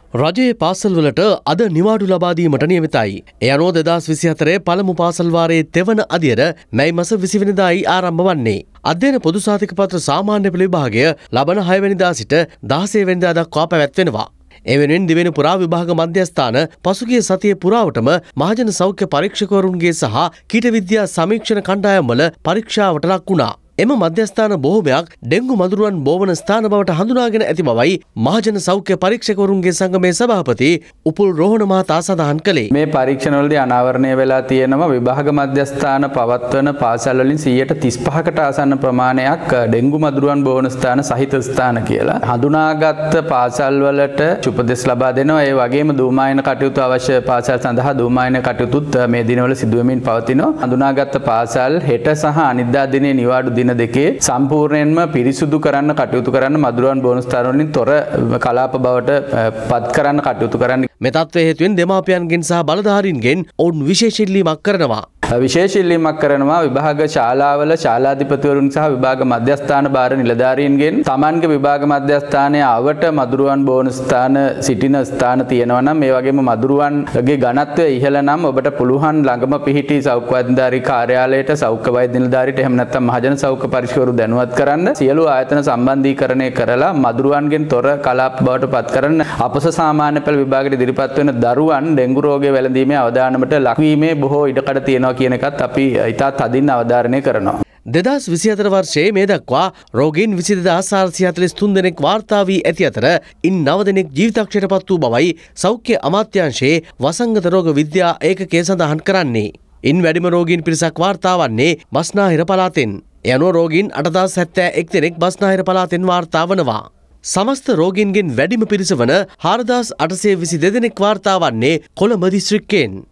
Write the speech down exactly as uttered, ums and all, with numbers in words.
රජයේ පාසල්වලට අද නිවාඩු ලබා දීමට නියමිතයි. ඒ අනුව දෙදහස් විසිහතර පළමු පාසල් වාරයේ තෙවන අදියර මැයි මාස විසි වෙනිදායි ආරම්භ වන්නේ. අධ්‍යයන පොදු සාතික පත්‍ර සාමාන්‍ය පෙළ විභාගය ලබන හය වෙනිදා සිට දහසය වෙනිදා දක්වා පැවැත්වෙනවා. ඒ වෙනුවෙන් දිවෙන පුරා විභාග මධ්‍යස්ථාන පසුගිය සතිය පුරාවටම මහජන සෞඛ්‍ය පරීක්ෂකවරුන්ගේ සහ කීට විද්‍යා සමීක්ෂණ කණ්ඩායම්වල පරීක්ෂාවට ලක් වුණා. එම මධ්‍යස්ථාන බොහෝමයක් ඩෙංගු මදුරුවන් බෝවන ස්ථාන බවට හඳුනාගෙන ඇති බවයි මහජන සෞඛ්‍ය පරීක්ෂකවරුන්ගේ සංගමේ සභාපති උපුල් රෝහණ මහතා සඳහන් කළේ. මේ පරීක්ෂණවලදී අනාවරණය වෙලා තියෙනවා විභාග මධ්‍යස්ථාන පවත්වන පාසල් වලින් සියයට තිස් පහකට ආසන්න ප්‍රමාණයක් ඩෙංගු මදුරුවන් බෝවන ස්ථාන සහිත ස්ථාන කියලා. හඳුනාගත් පාසල් වලට උපදෙස් ලබා දෙනවා. ඒ වගේම දූමායන කටයුතු අවශ්‍ය පාසල් සඳහා දූමායන කටයුතුත් මේ දිනවල සිදු වෙමින් පවතිනවා. හඳුනාගත් පාසල් හෙට සහ අනිද්දා දිනේ නිවාඩු දින දෙකේ සම්පූර්ණයෙන්ම පිරිසුදු කරන්න කටයුතු කරන්න මදුරුවන් බෝනස් ස්ථාන වලින් තොර කලාප බවට පත් කරන්න කටයුතු කරන්න. මේ තත්ත්වය හේතුවෙන් දෙමාපියන්ගෙන් සහ බලධාරීන්ගෙන් ඔවුන් විශේෂ ඉල්ලීමක් කරනවා. විශේෂ ඉල්ලීමක් කරනවා විභාග ශාලාවල ශාලාධිපතිවරුන් සහ විභාග මධ්‍යස්ථාන භාර නිලධාරීන්ගෙන් තමන්ගේ විභාග මධ්‍යස්ථානයේ අවට මදුරුවන් බෝනස් ස්ථාන සිටින ස්ථාන තියෙනවා නම් මේ වගේම මදුරුවන්ගේ ඝනත්වය ඉහළ නම් ඔබට පුළුවන් ළඟම පිහිටි සෞඛ්‍ය අධිකාරී කාර්යාලයට සෞඛ්‍ය වෛද්‍ය නිලධාරීට එහෙම නැත්නම් මහජන සෞඛ්‍ය පරීක්ෂකවරු දැනුවත් කරන්න සියලු ආයතන සම්බන්ධීකරණය කරලා මදුරුවන්ගෙන් තොර කලාප බවට පත් කරන්න අපස සාමාන්‍ය පෙළ විභාගයට ඉදිරිපත් වෙන දරුවන් ඩෙංගු රෝගය වැළඳීමේ අවදානමට ලක්වීමේ බොහෝ ඉඩකඩ තියෙනවා කියන එකත් අපි ඉතා තදින් අවධාරණය කරනවා. දෙදහස් විසිහතර වර්ෂයේ මේ දක්වා රෝගීන් විසි දෙදාස් හාරසිය හතළිස් තුන් දෙනෙක් වාර්තා වී ඇති අතර ඉන් නව දෙනෙක් ජීවිතක්ෂයට පත් වූ බවයි සෞඛ්‍ය අමාත්‍යාංශයේ වසංගත රෝග විද්‍යා ඒකකය සඳහන් කරන්නේ. ඉන් වැඩිම රෝගීන් පිරිසක් වාර්තා වන්නේ බස්නාහිර පළාතෙන්. ඒ අනුව රෝගීන් අටදාස් හැත්තෑ එක් දෙනෙක් බස්නාහිර පළාතෙන් වාර්තා වනවා. සමස්ත රෝගීන්ගෙන් වැඩිම පිරිස වන හාරදාස් අටසිය විසි දෙදෙනෙක් වාර්තා වන්නේ කොළඹ දිස්ත්‍රික්කයෙන්.